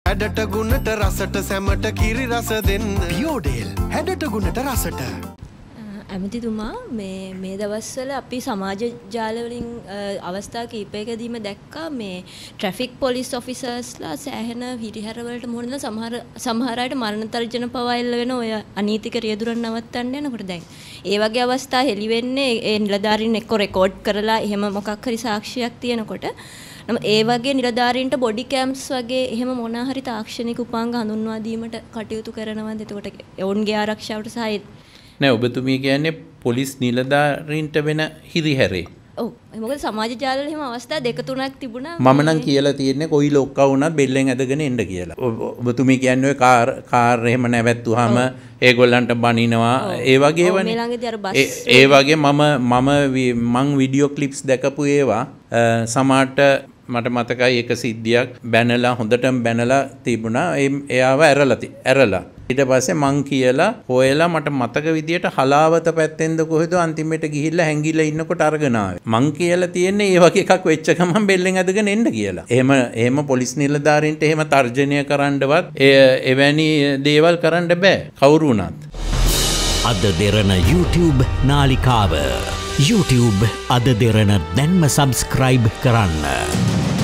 හැඩට ගුණට රසට සැමට කිරි රස දෙන්න පියෝඩේල් හැඩට ගුණට රසට. ඇමතිතුමා මේ දවස්වල අපි සමාජ ජාල වලින් අවස්ථා කීපයකදීම දැක්කා මේ ට්‍රැෆික් පොලිස් ඔෆිසර්ස්ලා සෑහෙන හිරිහැර වලට මුහුණ දෙන සමහර අයට මරණ තර්ජන පවා එල්ල වෙන ඔය අනීතික රියදුරන් නවත්තන්න යනකොට දැන් ඒ වගේ අවස්ථා හෙලි වෙන්නේ ඒ නිලධාරීන් එක්ක රෙකෝඩ් කරලා එහෙම මොකක් හරි සාක්ෂියක් තියෙනකොට ඒ වගේ නිලධාරීන්ට බොඩි කැම්ස් වගේ එහෙම මොන හරි තාක්ෂණික උපාංග හඳුන්වා දීමට කටයුතු කරනවාද? එතකොට ඔවුන්ගේ ආරක්ෂාවට සහාය නෑ ඔබතුමිය කියන්නේ පොලිස් නිලධාරීන්ට වෙන හිරිහැරේ. ඔව් මොකද සමාජ ජාලවල එහෙම අවස්ථා දෙක තුනක් තිබුණා. මම නම් කියලා තියෙන්නේ කොයි ලොක්කා වුණත් බෙල්ලෙන් ඇදගෙන එන්න කියලා. ඔබතුමිය කියන්නේ ඔය කාර් එහෙම නැවැත්තුවාම ඒගොල්ලන්ට බනිනවා ඒ වගේ වනේ. ඒ වගේ මම වීඩියෝ ක්ලිප්ස් දැකපු ඒවා සමහරට මට මතකයි එක සිද්ධියක් බැනලා හොඳටම බැනලා තිබුණා. එයාව ඇරලා ඊට පස්සේ මං කියලා හොයලා මට මතක විදියට හලාවත පැත්තෙන්ද කොහෙද අන්තිමට ගිහිල්ලා හැංගිලා ඉන්නකොට අරගෙන ආවේ. මං කියලා තියෙන්නේ ඒ වගේ එකක් වෙච්ච ගමන් බෙල්ලෙන් ඇදගෙන එන්න කියලා. එහෙම පොලිස් නිලධාරීන්ට එහෙම තර්ජනය කරන්නවත් එවැනි දේවල් කරන්න බෑ කවුරු වුණත්. අද දෙරණ YouTube නාලිකාව YouTube අද දෙරණ දැන්ම සබස්ක්‍රයිබ් කරන්න.